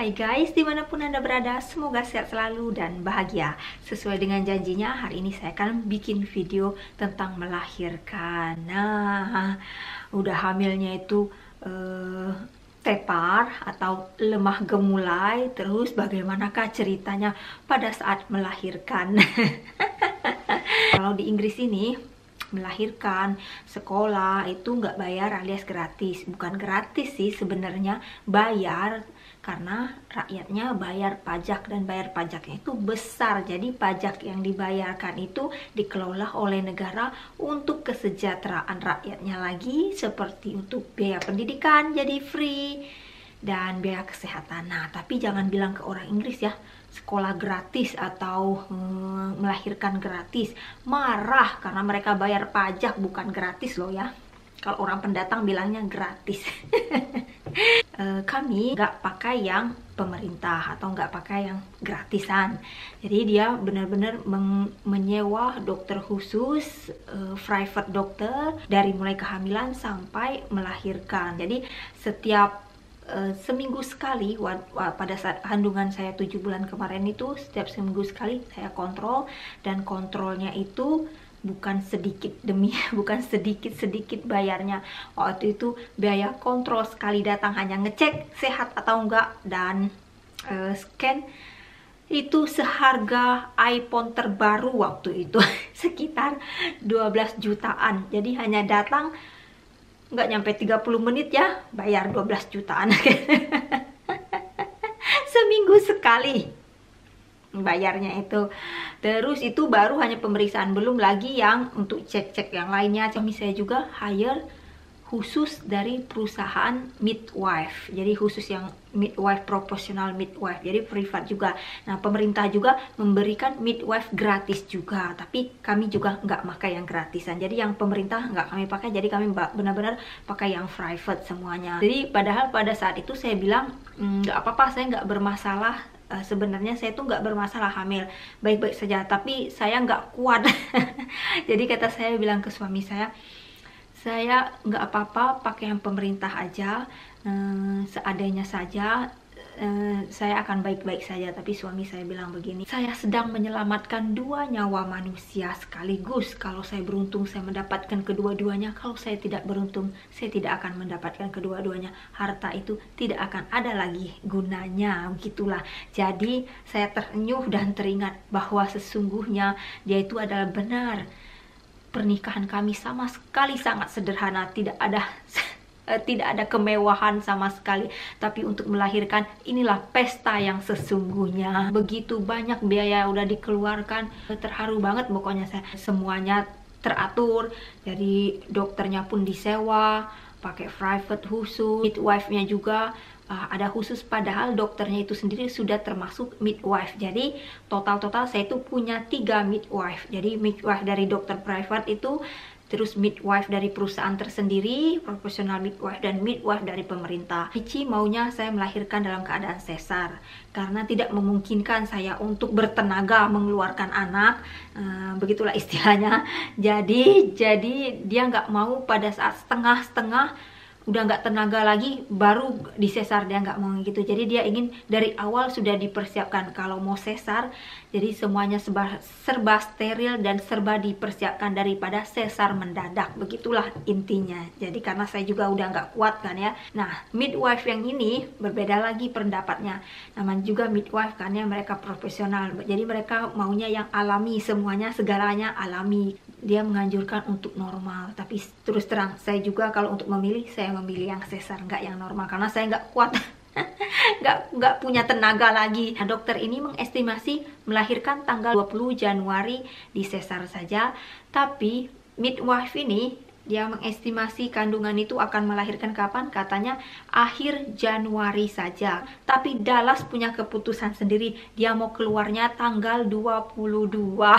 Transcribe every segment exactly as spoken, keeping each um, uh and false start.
Hai guys, dimanapun Anda berada, semoga sehat selalu dan bahagia. Sesuai dengan janjinya, hari ini saya akan bikin video tentang melahirkan. Nah, udah hamilnya itu eh, tepar atau lemah gemulai. Terus bagaimanakah ceritanya pada saat melahirkan? Kalau di Inggris ini, melahirkan sekolah itu nggak bayar alias gratis. Bukan gratis sih sebenarnya, bayar karena rakyatnya bayar pajak dan bayar pajaknya itu besar. Jadi pajak yang dibayarkan itu dikelola oleh negara untuk kesejahteraan rakyatnya lagi, seperti untuk biaya pendidikan jadi free dan biaya kesehatan. Nah, tapi jangan bilang ke orang Inggris ya, sekolah gratis atau hmm, melahirkan gratis. Marah karena mereka bayar pajak, bukan gratis loh ya. Kalau orang pendatang bilangnya gratis. e, kami nggak pakai yang pemerintah atau nggak pakai yang gratisan. Jadi dia benar-benar menyewa dokter khusus, e, private dokter, dari mulai kehamilan sampai melahirkan. Jadi setiap Uh, seminggu sekali, wad, wad, pada saat kandungan saya tujuh bulan kemarin itu, setiap seminggu sekali saya kontrol, dan kontrolnya itu bukan sedikit demi bukan sedikit-sedikit bayarnya. Waktu itu biaya kontrol sekali datang hanya ngecek sehat atau enggak dan uh, scan itu seharga iPhone terbaru waktu itu sekitar dua belas jutaan. Jadi hanya datang nggak nyampe tiga puluh menit ya, bayar dua belas jutaan. Seminggu sekali bayarnya itu. Terus itu baru hanya pemeriksaan, belum lagi yang untuk cek-cek yang lainnya. Kami saya juga hire khusus dari perusahaan midwife, jadi khusus yang midwife, profesional midwife, jadi privat juga. Nah, pemerintah juga memberikan midwife gratis juga, tapi kami juga nggak pakai yang gratisan. Jadi yang pemerintah nggak kami pakai, jadi kami benar-benar pakai yang private semuanya. Jadi padahal pada saat itu saya bilang nggak apa-apa, saya nggak bermasalah. Uh, sebenarnya saya tuh nggak bermasalah hamil, baik-baik saja, tapi saya nggak kuat. Jadi kata saya bilang ke suami saya, saya nggak apa-apa pakai yang pemerintah aja, eh, seadanya saja, eh, saya akan baik-baik saja. Tapi suami saya bilang begini, saya sedang menyelamatkan dua nyawa manusia sekaligus. Kalau saya beruntung saya mendapatkan kedua-duanya, kalau saya tidak beruntung saya tidak akan mendapatkan kedua-duanya. Harta itu tidak akan ada lagi gunanya, begitulah. Jadi saya terenyuh dan teringat bahwa sesungguhnya dia itu adalah benar. Pernikahan kami sama sekali sangat sederhana, tidak ada tidak ada kemewahan sama sekali, tapi untuk melahirkan inilah pesta yang sesungguhnya. Begitu banyak biaya udah dikeluarkan, terharu banget pokoknya saya. Semuanya teratur, jadi dokternya pun disewa, pakai private khusus, midwife-nya juga Uh, ada khusus, padahal dokternya itu sendiri sudah termasuk midwife. Jadi total-total saya itu punya tiga midwife. Jadi midwife dari dokter private itu, terus midwife dari perusahaan tersendiri, profesional midwife, dan midwife dari pemerintah. Cici maunya saya melahirkan dalam keadaan sesar karena tidak memungkinkan saya untuk bertenaga mengeluarkan anak, uh, begitulah istilahnya. Jadi jadi dia nggak mau pada saat setengah-setengah udah nggak tenaga lagi baru disesar, dia nggak mau gitu. Jadi dia ingin dari awal sudah dipersiapkan kalau mau sesar, jadi semuanya serba, serba steril dan serba dipersiapkan daripada sesar mendadak, begitulah intinya. Jadi karena saya juga udah nggak kuat kan ya. Nah, midwife yang ini berbeda lagi pendapatnya, namanya juga midwife kan ya, mereka profesional, jadi mereka maunya yang alami, semuanya segalanya alami. Dia menganjurkan untuk normal, tapi terus terang saya juga kalau untuk memilih, saya memilih yang sesar, nggak yang normal, karena saya nggak kuat. nggak nggak punya tenaga lagi. Nah, dokter ini mengestimasi melahirkan tanggal dua puluh Januari di sesar saja, tapi midwife ini dia mengestimasi kandungan itu akan melahirkan kapan? Katanya akhir Januari saja. Tapi Dallas punya keputusan sendiri, dia mau keluarnya tanggal dua puluh dua.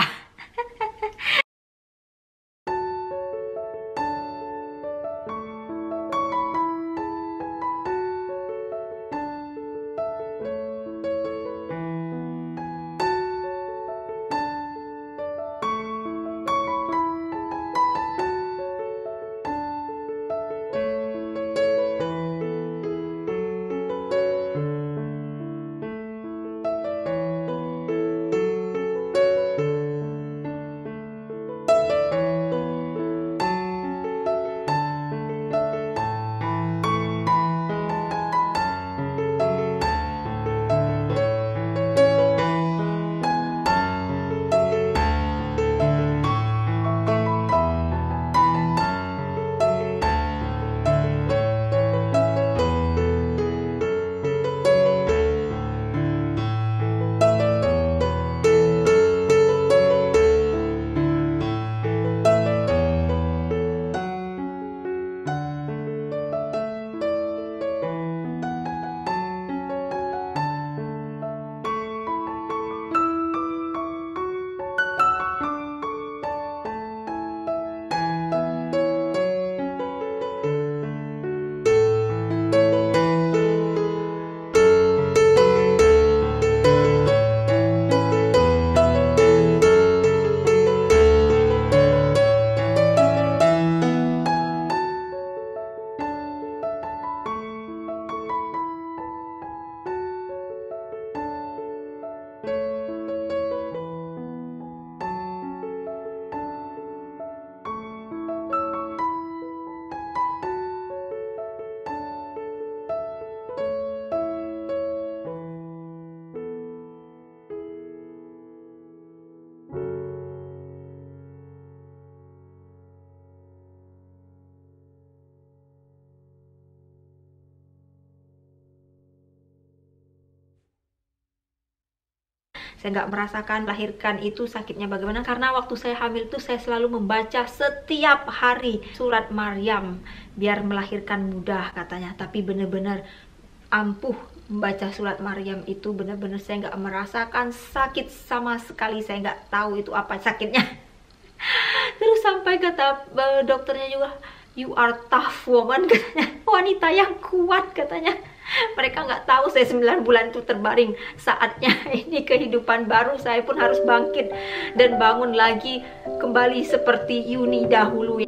Saya nggak merasakan melahirkan itu sakitnya bagaimana, karena waktu saya hamil itu saya selalu membaca setiap hari surat Maryam biar melahirkan mudah katanya. Tapi bener-bener ampuh membaca surat Maryam itu, bener-bener saya nggak merasakan sakit sama sekali. Saya nggak tahu itu apa sakitnya. Terus sampai kata uh, dokternya juga, you are tough woman katanya, wanita yang kuat katanya. Mereka nggak tahu saya sembilan bulan itu terbaring. Saatnya ini kehidupan baru, saya pun harus bangkit dan bangun lagi kembali seperti Yuni dahulu.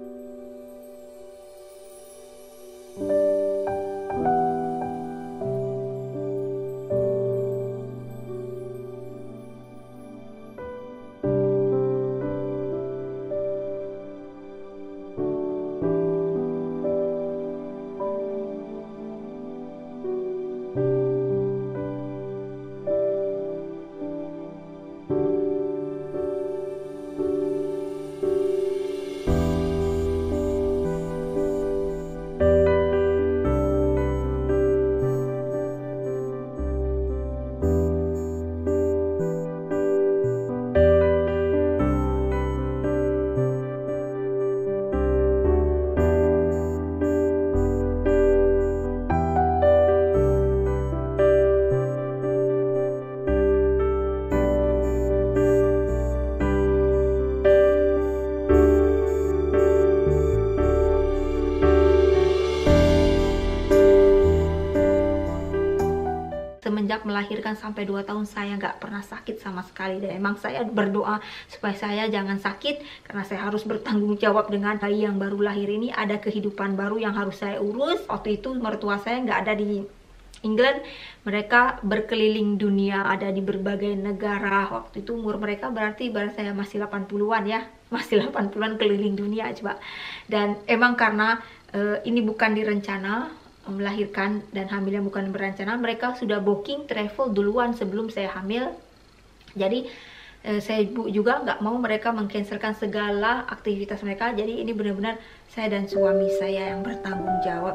Semenjak melahirkan sampai dua tahun saya nggak pernah sakit sama sekali, dan emang saya berdoa supaya saya jangan sakit karena saya harus bertanggung jawab dengan bayi yang baru lahir ini. Ada kehidupan baru yang harus saya urus. Waktu itu mertua saya nggak ada di England, mereka berkeliling dunia, ada di berbagai negara. Waktu itu umur mereka berarti baru saya masih delapan puluhan ya, masih delapan puluhan keliling dunia coba. Dan emang karena uh, ini bukan direncana, melahirkan dan hamilnya bukan berencana, mereka sudah booking travel duluan sebelum saya hamil. Jadi eh, saya juga nggak mau mereka mengcancelkan segala aktivitas mereka. Jadi ini benar-benar saya dan suami saya yang bertanggung jawab.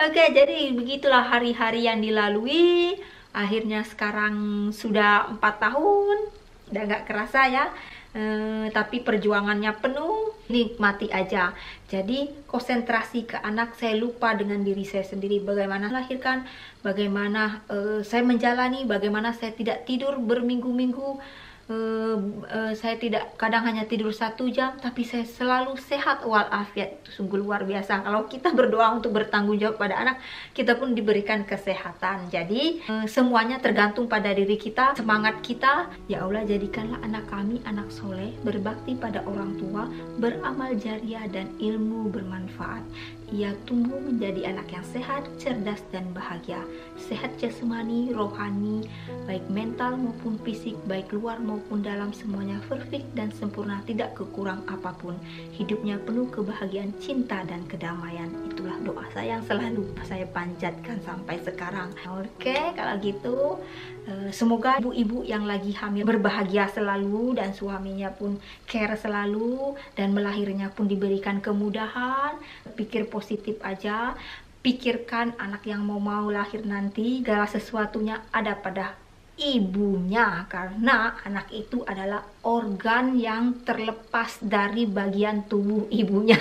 Oke, jadi begitulah hari-hari yang dilalui. Akhirnya sekarang sudah empat tahun, udah gak kerasa ya. Eh, tapi perjuangannya penuh, nikmati aja. Jadi konsentrasi ke anak, saya lupa dengan diri saya sendiri. Bagaimana melahirkan, bagaimana eh, saya menjalani, bagaimana saya tidak tidur berminggu-minggu. Uh, uh, saya tidak, kadang hanya tidur satu jam, tapi saya selalu sehat walafiat. Itu sungguh luar biasa. Kalau kita berdoa untuk bertanggung jawab pada anak, kita pun diberikan kesehatan. Jadi uh, semuanya tergantung pada diri kita, semangat kita. Ya Allah, jadikanlah anak kami anak soleh, berbakti pada orang tua, beramal jariah dan ilmu bermanfaat. Ia tumbuh menjadi anak yang sehat, cerdas dan bahagia. Sehat jasmani, rohani, baik mental maupun fisik, baik luar maupun dalam, semuanya perfect dan sempurna, tidak kekurang apapun. Hidupnya penuh kebahagiaan, cinta dan kedamaian. Itulah doa saya yang selalu saya panjatkan sampai sekarang. Oke, kalau gitu semoga ibu-ibu yang lagi hamil berbahagia selalu, dan suaminya pun care selalu, dan melahirnya pun diberikan kemudahan. Pikir positif aja, pikirkan anak yang mau mau lahir nanti, segala sesuatunya ada pada ibunya, karena anak itu adalah organ yang terlepas dari bagian tubuh ibunya.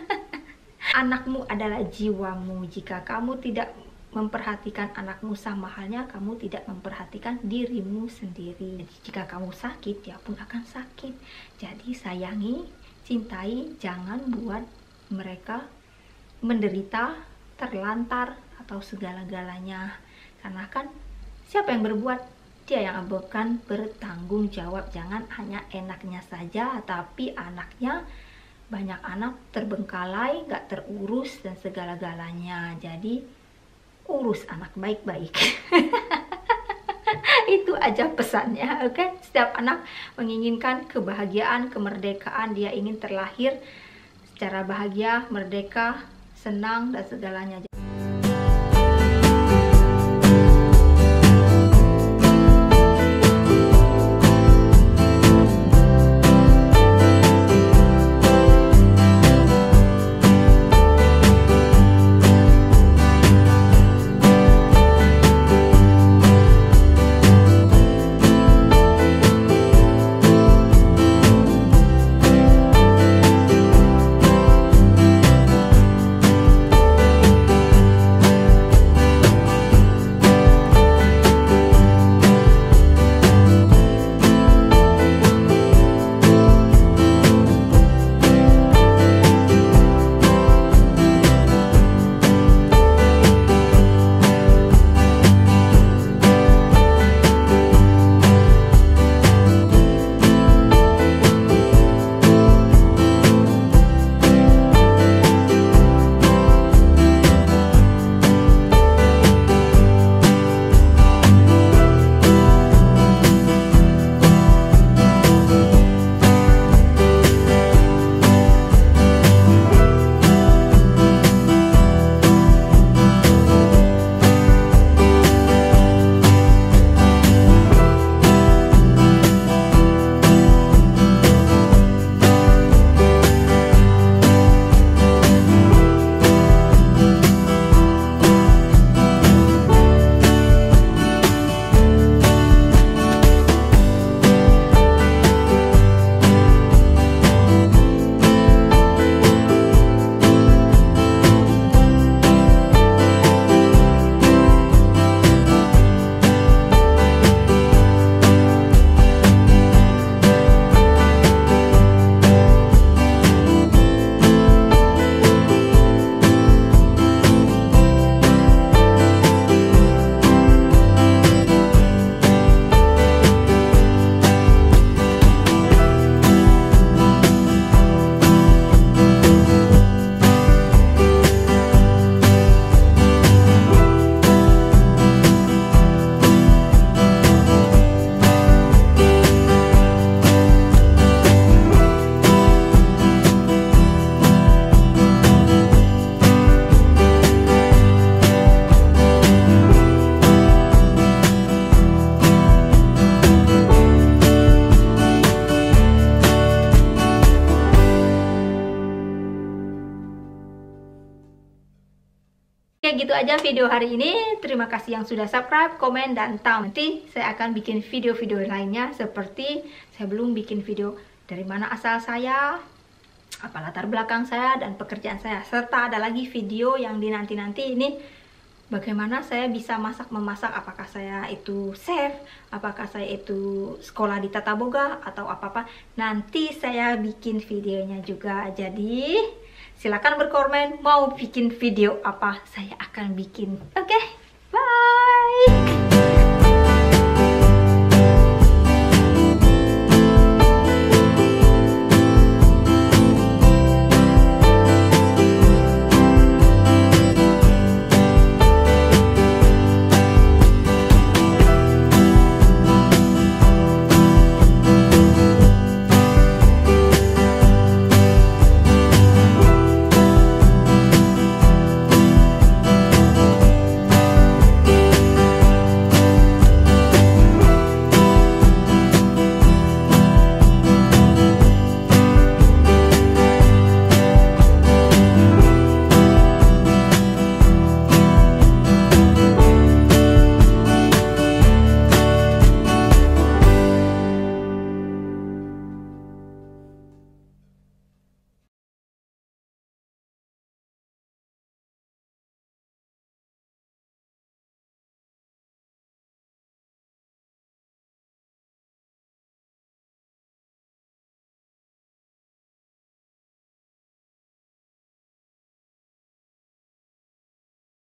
Anakmu adalah jiwamu. Jika kamu tidak memperhatikan anakmu, sama halnya kamu tidak memperhatikan dirimu sendiri. Jadi, jika kamu sakit, dia pun akan sakit. Jadi sayangi, cintai, jangan buat mereka menderita, terlantar, atau segala-galanya. Karena kan siapa yang berbuat, dia yang akan bertanggung jawab. Jangan hanya enaknya saja, tapi anaknya, banyak anak terbengkalai, gak terurus dan segala-galanya. Jadi urus anak baik-baik. Itu aja pesannya, oke? Okay? Setiap anak menginginkan kebahagiaan, kemerdekaan. Dia ingin terlahir secara bahagia, merdeka, senang dan segalanya. gitu aja video hari ini. Terima kasih yang sudah subscribe, komen, dan tahu. Nanti saya akan bikin video-video lainnya, seperti saya belum bikin video dari mana asal saya, apa latar belakang saya, dan pekerjaan saya. Serta ada lagi video yang di nanti-nanti ini, bagaimana saya bisa masak-memasak, apakah saya itu chef, apakah saya itu sekolah di Tata Boga, atau apa-apa. Nanti saya bikin videonya juga. Jadi silakan berkomen mau bikin video apa, saya akan bikin. Oke? Okay?